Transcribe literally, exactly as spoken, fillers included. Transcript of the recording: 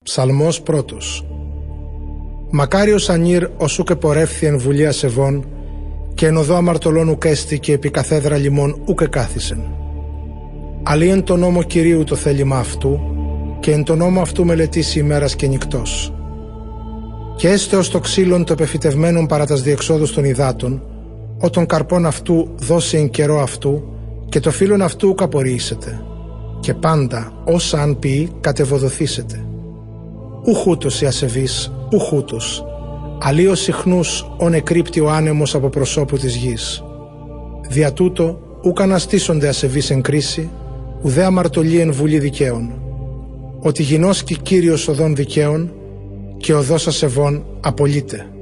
Ψαλμός πρώτος. Μακάριος ανήρ ως ουκ επορεύθη εν βουλή ασεβών, και εν οδό αμαρτωλών ουκ έστη, και επί καθέδρα λιμών ουκ εκάθισεν. Αλλή εν το νόμο Κυρίου το θέλημα αυτού, και εν το νόμο αυτού μελετήσει ημέρας και νυκτός. Και έστε ως το ξύλον το επεφυτευμένον παρά τας διεξόδους των υδάτων, ο των καρπών αυτού δώσει εν καιρό αυτού, και το φύλλον αυτού ουκ απορρίσετε, και πάντα όσα αν πει κατεβοδοθήσετε. Ουχούτος οι ασεβείς, ουχούτος, αλλίως συχνούς ον εκρύπτει ο άνεμος από προσώπου της γης. Δια τούτο ουκ αναστήσονται ασεβείς εν κρίση, ουδέ αμαρτωλοί εν βουλή δικαίων. Ότι γινώσκει Κύριος οδόν δικαίων, και οδός ασεβών απολύται.